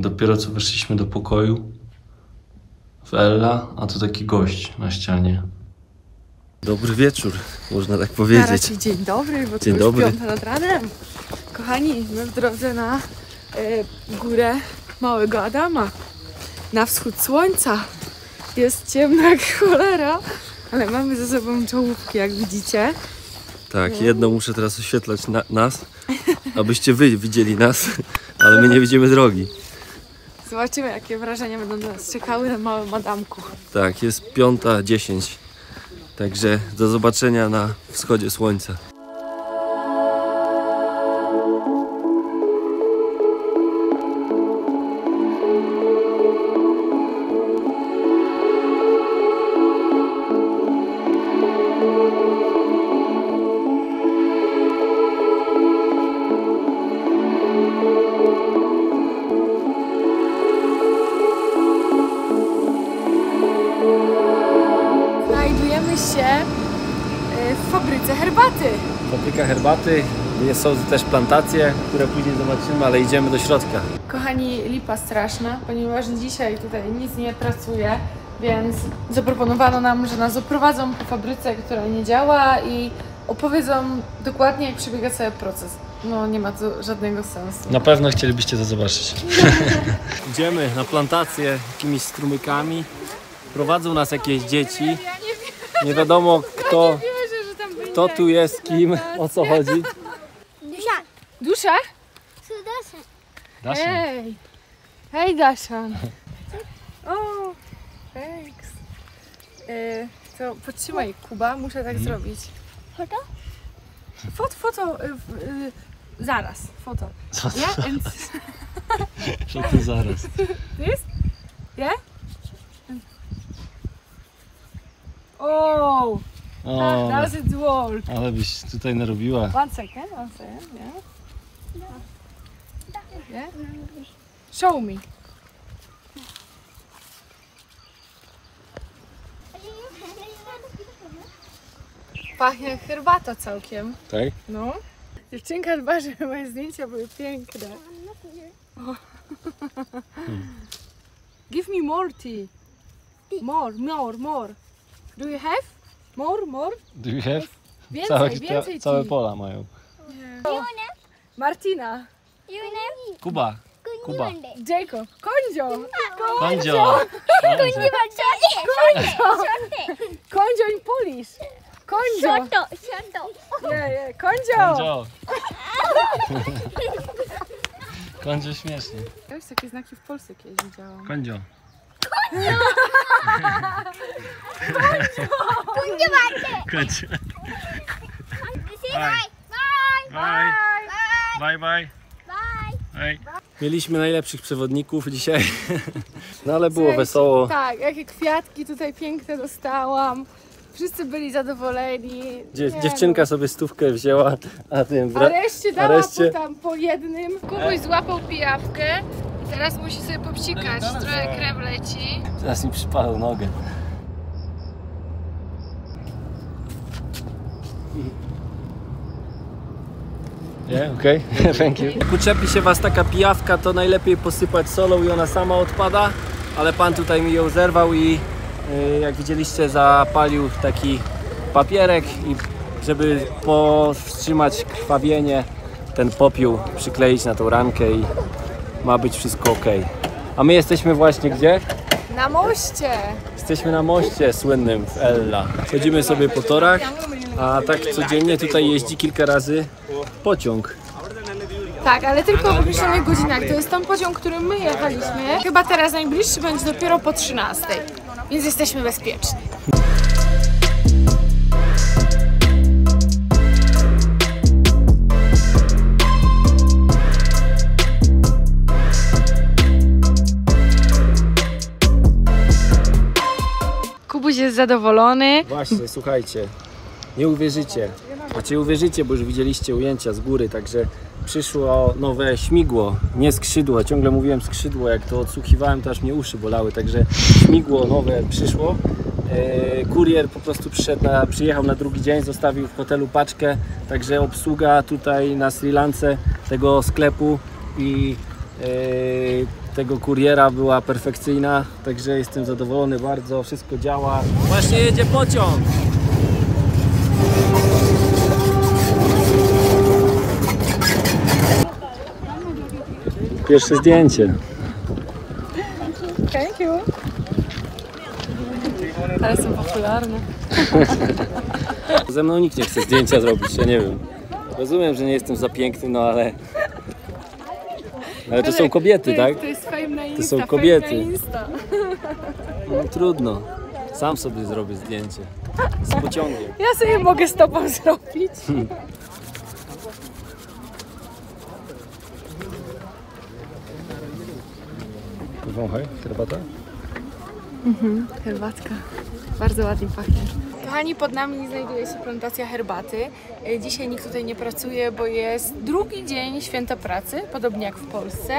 Dopiero co weszliśmy do pokoju w Ella, a tu taki gość na ścianie. Dobry wieczór, można tak powiedzieć. Dzień dobry, bo dzień to już dobry. 5 nad ranem. Kochani, my w drodze na górę Małego Adama, na wschód słońca. Jest ciemno jak cholera, ale mamy ze sobą czołówki, jak widzicie. Tak, jedno muszę teraz oświetlać nas, abyście wy widzieli nas, ale my nie widzimy drogi. Zobaczymy, jakie wrażenia będą nas czekały na Małym Adamku. Tak, jest 5:10, także do zobaczenia na wschodzie słońca. Znajdujemy się w fabryce herbaty. Fabryka herbaty, są też plantacje, które później zobaczymy, ale idziemy do środka. Kochani, lipa straszna, ponieważ dzisiaj tutaj nic nie pracuje, więc zaproponowano nam, że nas oprowadzą po fabryce, która nie działa i opowiedzą dokładnie, jak przebiega cały proces. No nie ma to żadnego sensu. Na pewno chcielibyście to zobaczyć. Idziemy na plantację jakimiś strumykami. Prowadzą nas jakieś dzieci. Nie wiadomo kto tu jest kim, o co chodzi. Dusza? Dasza. Hej! Hej, Daszan! O, thanks. To podtrzymaj, Kuba, muszę tak zrobić. Foto? Foto, zaraz, foto. Co to? Yeah, and Co to zaraz? this? Yeah? Oh, O, does it work? ale byś tutaj narobiła. One second, yeah. Yeah? Show me. Pachnie jak herbata całkiem. Tak? No. Dziewczynka dba, żeby moje zdjęcia były piękne. O. Give me more tea. More. Do you have? More? Do you have? Więcej Całe tea. pola mają. O. Martina. Kuba. Jacob. Kondzio. Kondzio. Kondzio in Polish. Kondzio. Yeah. Kondzio. Kondzio śmiesznie. Ja już takie znaki w Polsce kiedyś widziałam. Kondzio. Kondzio. Bye. Mieliśmy najlepszych przewodników dzisiaj, no ale było wesoło. Tak, jakie kwiatki tutaj piękne dostałam. Wszyscy byli zadowoleni. Dziewczynka sobie stówkę wzięła, a tym Reszcie dała po jednym. Kubuś złapał pijawkę i teraz musi sobie popsikać. Trochę krew leci. Teraz mi przypadł nogę. Yeah, okay. Thank you. Jak uczepi się was taka pijawka, to najlepiej posypać solą i ona sama odpada, ale pan tutaj mi ją zerwał i jak widzieliście, zapalił taki papierek i żeby powstrzymać krwawienie, ten popiół przykleić na tą rankę i ma być wszystko ok. A my jesteśmy właśnie gdzie? Na moście! Jesteśmy na moście słynnym w Ella. Chodzimy sobie po torach, a tak codziennie tutaj jeździ kilka razy pociąg. Tak, ale tylko w określonych godzinach. To jest ten pociąg, którym my jechaliśmy. Chyba teraz najbliższy będzie dopiero po 13, więc jesteśmy bezpieczni. Kubuś jest zadowolony. Właśnie, słuchajcie, nie uwierzycie. Znaczy uwierzycie, bo już widzieliście ujęcia z góry, także przyszło nowe śmigło, nie skrzydło. Ciągle mówiłem skrzydło, jak to odsłuchiwałem, to aż mnie uszy bolały, także śmigło nowe przyszło. Kurier po prostu przyjechał na drugi dzień, zostawił w hotelu paczkę, także obsługa tutaj na Sri Lance tego sklepu i tego kuriera była perfekcyjna, także jestem zadowolony bardzo, wszystko działa. Właśnie jedzie pociąg! Pierwsze zdjęcie. Thank you. Ale są popularne. Ze mną nikt nie chce zdjęcia zrobić, ja nie wiem. Rozumiem, że nie jestem za piękny, no ale... Ale to są kobiety, tak? To jest fame na Insta. To są kobiety. Fame na Insta. No trudno. Sam sobie zrobię zdjęcie. Z pociągiem. Ja sobie mogę z tobą zrobić. Wąchaj, herbata? Herbatka. Bardzo ładnie pachnie. Kochani, pod nami znajduje się plantacja herbaty. Dzisiaj nikt tutaj nie pracuje, bo jest drugi dzień święta pracy, podobnie jak w Polsce.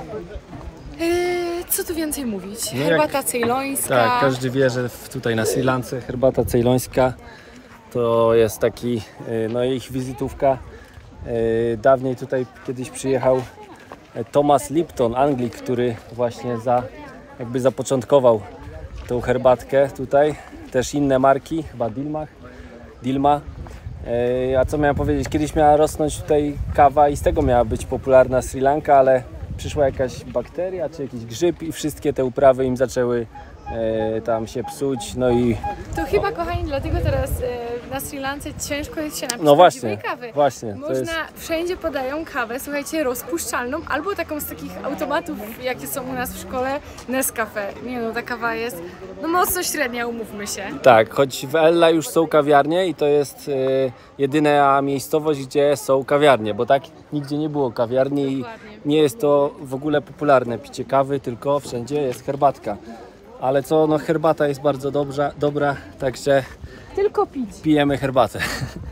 Co tu więcej mówić? No Herbata cejlońska. Tak, każdy wie, że tutaj na Sri Lance herbata cejlońska to jest taki, no ich wizytówka. Dawniej tutaj kiedyś przyjechał Thomas Lipton, Anglik, który właśnie jakby zapoczątkował tą herbatkę tutaj. Też inne marki, chyba Dilma. A co miałem powiedzieć? Kiedyś miała rosnąć tutaj kawa i z tego miała być popularna Sri Lanka, ale przyszła jakaś bakteria czy jakiś grzyb i wszystkie te uprawy im zaczęły tam się psuć, no i... To chyba, kochani, dlatego teraz na Sri Lance ciężko jest się napić No właśnie, kawy. właśnie. Można, wszędzie podają kawę, słuchajcie, rozpuszczalną, albo taką z takich automatów, jakie są u nas w szkole, Nescafe. Nie no, ta kawa jest no mocno średnia, umówmy się. Tak, choć w Ella już są kawiarnie i to jest jedyna miejscowość, gdzie są kawiarnie, bo tak nigdzie nie było kawiarni i nie jest to w ogóle popularne picie kawy, tylko wszędzie jest herbatka. Ale co, no herbata jest bardzo dobra, także Tylko pić. pijemy herbatę.